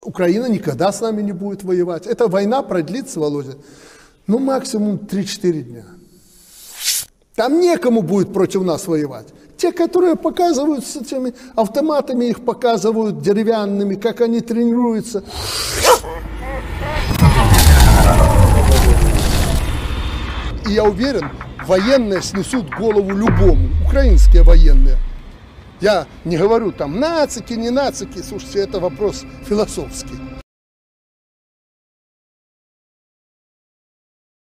Украина никогда с нами не будет воевать. Эта война продлится, Володя, ну максимум 3-4 дня. Там некому будет против нас воевать. Те, которые показывают с этими автоматами, их показывают деревянными, как они тренируются. И я уверен, военные снесут голову любому, украинские военные. Я не говорю там нацики, не нацики, слушайте, это вопрос философский.